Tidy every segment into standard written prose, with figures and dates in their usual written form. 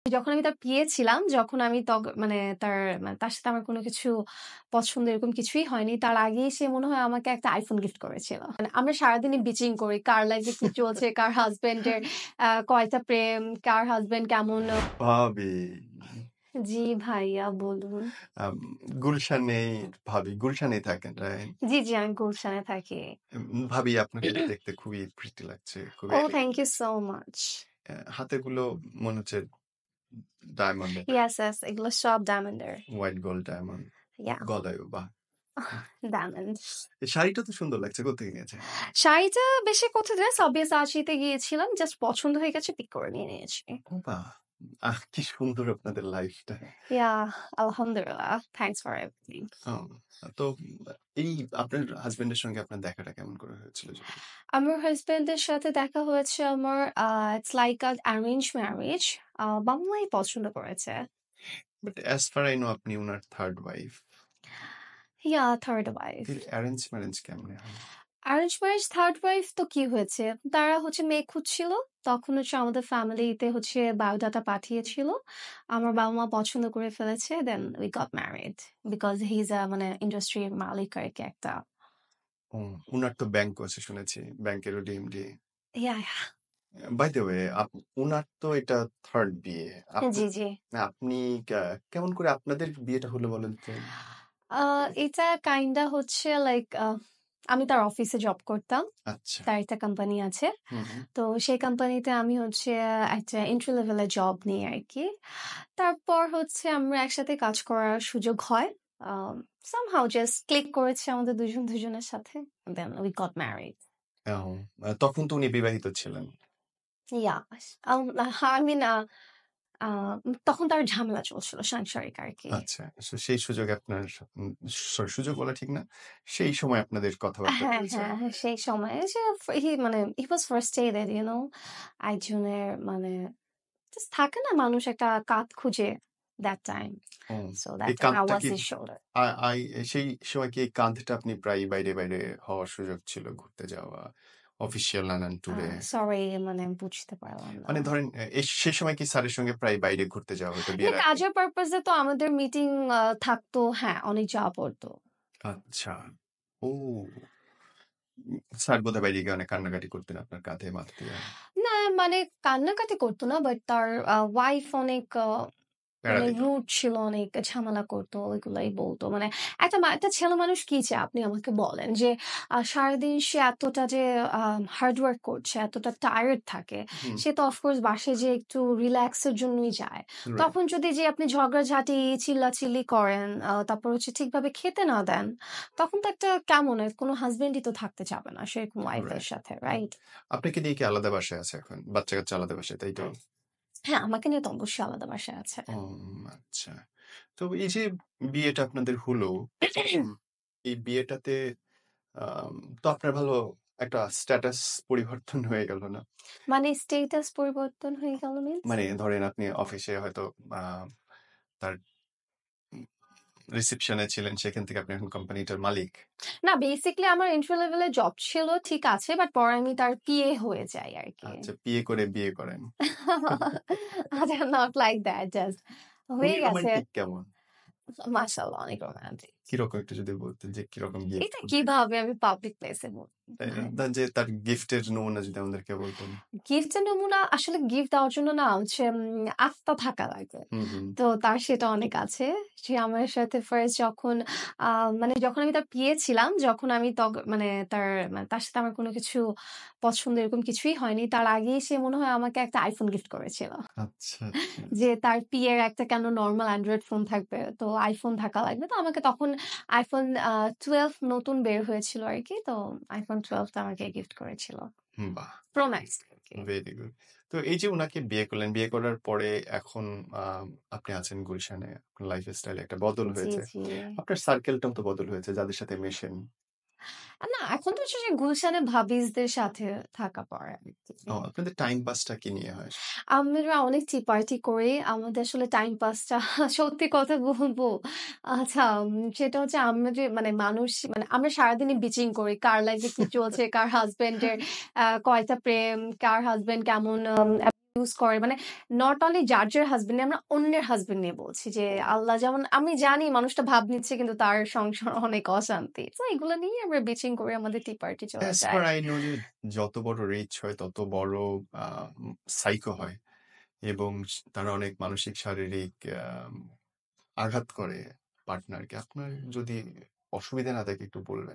যখন আমি তার বিয়ে ছিলাম, যখন আমি তার সাথে আমার কোনো কিছু পছন্দ এরকম কিছুই হয়নি। তার আগেই সে মনে হয় আমাকে একটা iPhone গিফট করেছিল। মানে আমরা সারাদিনই বিচিং করি। কার লাইফে কি চলছে, কার হাসব্যান্ডের কয়টা প্রেম, কার হাসব্যান্ড কেমন। ভাবি জি ভাইয়া বলুন। আম, গুলশানেই থাকেন, রাইট? জি, জি আমি গুলশানে থাকি। ভাবি আপনাকে দেখতে খুবই প্রিটি লাগছে, খুবই Oh, thank you so much. হাতেগুলো মনে হচ্ছে ডায়মন্ড, Yes, yes, এগুলো সব ডায়মন্ডের। হোয়াইট গোল্ড ডায়মন্ড, Yeah, গলায় বাহ। ডায়মন্ড। এই শাড়িটা তো সুন্দর লাগছে, কোথেকে নিয়েছে? শাড়িটা বেশি কোথায় যায়? সাবিয়া গিয়েছিলাম। জাস্ট পছন্দ হয়ে গেছে, পিক করে নিয়ে নিয়েছি। বাহ, কি সুন্দর আপনাদের লাইফটা। Yeah, আলহামদুলিল্লাহ। Thanks for everything. তো এই আপনার হাজবেন্ডের সঙ্গে আপনার দেখাটা কেমন করে হয়েছিল? আমার হাজবেন্ডের সাথে দেখা হয়েছে আমার it's like a arrange marriage. বাবা মাই পছন্দ করেছে। But as far I know আপনি ওনার third wife. Yeah, third wife. Arrange marriage কেমনে হয়? অ্যারেঞ্জ ম্যারেজ থার্ড ওয়াইফ তো কি হয়েছে? তারা হচ্ছে মেয়ে খুঁজছিল। তখন হচ্ছে আমাদের ফ্যামিলিতে হচ্ছে বায়োডাটা পাঠিয়েছিল। আমার বাবা মা পছন্দ করে ফেলেছে। Then we got married because he is মানে ইন্ডাস্ট্রির মালিক আর কি একটা। উনার তো ব্যাংক আছে শুনেছি, ব্যাংকেরও DMD. Yeah, by the way, উনার তো এটা থার্ড বিয়ে। জি, জি। আপনি কেমন করে আপনাদের বিয়েটা হলো বলেন তো? এটা কাইন্ডা হচ্ছে লাইক আমি তার অফিসে জব করতাম। আচ্ছা। তার একটা কোম্পানি আছে। তো সেই কোম্পানিতে আমি হচ্ছে একটা এন্ট্রি লেভেলের জব নিই আর কি। তারপর হচ্ছে আমরা একসাথে কাজ করার সুযোগ হয়। সামহাউ জাস্ট ক্লিক করেছে আমাদের দুজনের সাথে। Then we got married. তখন তো উনি বিবাহিত ছিলেন। ইয়া, আই মিন তখন তার ঝামেলা চলছিল সাংসারিক আর কি। আচ্ছা, সেই সুযোগে আপনার সুযোগ বলা ঠিক না, সেই সময় আপনাদের কথাবার্তা হ্যাঁ, হয়েছে। হ্যাঁ, সেই সময়ে যে হি ওয়াজ ফার্স্ট্রেটেড, একজনের জাস্ট থাকে না মানুষ একটা কাঁধ খুঁজে that time. So that এই time I কাঁধটা was কি his shoulder. সেই সময় কি এই কাঁধটা আপনি প্রায় বাইরে বাইরে হওয়ার সুযোগ ছিল, ঘুরতে যাওয়া, অফিসিয়াল নানান ট্যুরে? Sorry, বুঝতে পারলাম না। মানে ধরেন সেই সময় কি স্যারের সঙ্গে প্রায় বাইরে ঘুরতে যাওয়া হতো বিয়ের আগে? কাজের পারপাসে তো আমাদের মিটিং থাকতো, হ্যাঁ অনেক যাওয়া পড়তো। আচ্ছা। ও, স্যার বোধহয় বাইরে গিয়ে অনেক কান্নাকাটি করতেন আপনার কাঁধে মাথা দিয়ে। না মানে কান্নাকাটি করতো না, বাট তার ওয়াইফ অনেক প্যারা দিত। রুড ছিল, অনেক ঝামেলা করতো, ওইগুলাই বলতো। মানে একটা ছেলে মানুষ কি চায় আপনি আমাকে বলেন, যে সারাদিন সে এতটা যে হার্ড ওয়ার্ক করছে, এতটা টায়ার্ড থাকে, সে তো অফকোর্স বাসে যে একটু রিল্যাক্সের জন্যই যায়। তখন যদি যে আপনি ঝগড়াঝাটি চিল্লাচিল্লি করেন, তারপর হচ্ছে ঠিকভাবে খেতে না দেন, তখন তো একটা কেমন কোনো হাজবেন্ডই তো থাকতে চাবে না সেরকম ওয়াইফের সাথে, রাইট? আপনাকে নিয়ে কি আলাদা বাসায় আছে এখন? বাচ্চা কাচ্চা আলাদা বাসায়, তাই তো? হ্যাঁ, আমাকে নিয়ে তো অবশ্যই আলাদা বাসায় আছে। আচ্ছা। তো এই যে বিয়েটা আপনাদের হলো, এই বিয়েটাতে তো আপনার ভালো একটা স্ট্যাটাস পরিবর্তন হয়ে গেল না? মানে স্টেটাস পরিবর্তন হয়ে গেল মিন্স? মানে ধরেন আপনি অফিসে হয়তো তার রিসেপশনে ছিলেন, সেখান থেকে আপনি এখন কোম্পানিটার মালিক। না, বেসিক্যালি আমার এন্ট্রি লেভেলে জব ছিল, ঠিক আছে, বাট পরে আমি তার পিএ হয়ে যাই আর কি। আচ্ছা, বিয়ে করে বিয়ে করেন। আচ্ছা, নট লাইক দ্যাট, জাস্ট হয়ে উনি গেছে। রোমান্টিক কেমন? মাশাআল্লাহ, অনেক রোমান্টিক। কিরকম একটু যদি বলতেন যে কিরকম গিফট এটা করতেন? কিভাবে আমি পাবলিক প্লেসে বলবো? যে তার গিফটের নমুনা যদি আমাদেরকে বলতেন। গিফটের নমুনা আসলে গিফট দেওয়ার জন্য না হচ্ছে আস্থা থাকা লাগে। তো তার সেটা অনেক আছে। সে আমার সাথে ফার্স্ট যখন যখন আমি তার বিয়ে ছিলাম, যখন আমি তার সাথে আমার কোনো কিছু পছন্দ এরকম কিছুই হয়নি। তার আগেই সে মনে হয় আমাকে একটা iPhone গিফট করেছিল। আচ্ছা। যে তার বিয়ের একটা কেন নরমাল অ্যান্ড্রয়েড ফোন থাকবে, তো আইফোন থাকা লাগবে। তো আমাকে তখন iPhone 12 নতুন বের হয়েছিল আর কি। তো iPhone 12 টা আমাকে গিফট করেছিল। বাহ, প্রো ম্যাক্স। Very good. তো এই যে উনাকে বিয়ে করলেন, বিয়ে করার পরে এখন আপনি আছেন গুলশানে, আপনার লাইফ স্টাইলে একটা বদল জি, হয়েছে, জি। আপনার সার্কেলটাও তো বদল হয়েছে, যাদের সাথে মেশেন। না, এখন তো হচ্ছে যে গুলশানে ভাবিজদের সাথে থাকা পড়ে আর কি। আপনাদের টাইম পাসটা কি নিয়ে হয়? আমরা অনেক টি পার্টি করি। আমাদের আসলে টাইম পাসটা সত্যি কথা বলবো, আচ্ছা, সেটা হচ্ছে আমরা যে আমরা সারাদিনই বিচিং করি। কার লাইফে কি চলছে, কার হাসব্যান্ডের কয়টা প্রেম, কার হাসব্যান্ড কেমন ইউজ করে মানে নট অনলি যার হাসব্যান্ড আমরা অন্যের হাসব্যান্ড নিয়ে বলছি যে আল্লাহ যেমন আমি জানি মানুষটা ভাব নিচ্ছে কিন্তু তার সংসার অনেক অশান্তি। তো এগুলো নিয়ে আমরা বিচিং করে আমাদের টি পার্টি চলে অ্যাজ যায়। পার আই নো যে যত বড় রিচ হয় তত বড় সাইকো হয় এবং তারা অনেক মানসিক শারীরিক আঘাত করে পার্টনারকে। আপনার যদি অসুবিধা না থাকে একটু বলবেন।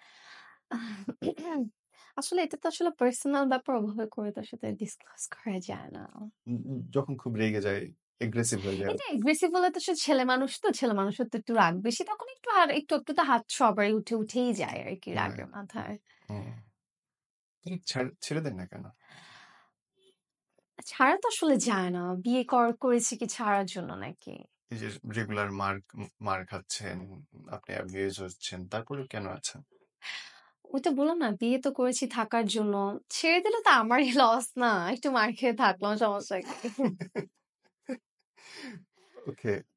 আসলে এটা তো আসলে পার্সোনাল ব্যাপার, ওভাবে করে তার সাথে ডিসকাস করা যায় না। যখন খুব রেগে যায়, এগ্রেসিভ হয়ে যায়। এটা এগ্রেসিভ হলে তো সে ছেলে মানুষ, তো ছেলে মানুষের তো একটু রাগ বেশি, তখন একটু আর একটু তো হাত সবারই উঠেই যায় আর কি রাগের রাইট। মাথায়। হুম। তাহলে ছেড়ে দেন না কেন? ছাড়া তো আসলে যায় না। বিয়ে করেছি কি ছাড়ার জন্য নাকি? এই যে রেগুলার মার খাচ্ছেন, আপনি অ্যাবিউজ হচ্ছেন, তারপরেও কেন আছেন? ওই তো বললাম না, বিয়ে তো করেছি থাকার জন্য। ছেড়ে দিলে তো আমারই লস না? একটু মার খেয়ে থাকলাম, সমস্যা কি? ওকে।